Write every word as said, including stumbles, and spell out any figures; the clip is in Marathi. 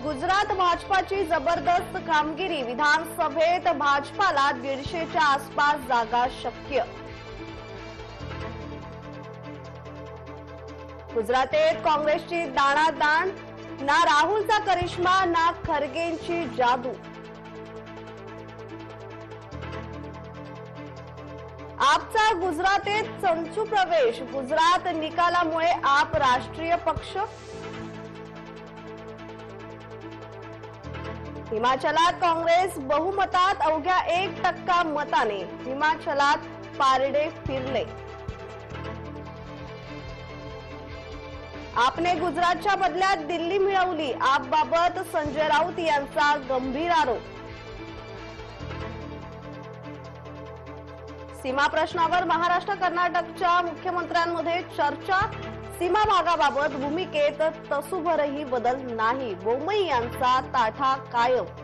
गुजरात भाजपाची जबरदस्त कामगिरी, विधानसभेत भाजपाला दीडशेच्या आसपास जागा शक्य। गुजरातेत काँग्रेसची दाणादाण, ना राहुलचा करिश्मा ना खरगेंची जादू। आपचा गुजरातेत संचू प्रवेश, गुजरात निकालामुळे आप राष्ट्रीय पक्ष। हिमाचलात काँग्रेस बहुमतात अवघ्या एक टक्का मताने, हिमाचलात पारडे फिरले। आपने गुजरातच्या बदल्यात दिल्ली मिळवली, आपबाबत संजय राऊत यांचा गंभीर आरोप। सीमा प्रश्नावर महाराष्ट्र कर्नाटकच्या मुख्यमंत्र्यांमध्ये चर्चा, सीमा भागाबाबत भूमिकेत तसूभरही बदल नाही, बोम्मई यांचा ताठा कायम।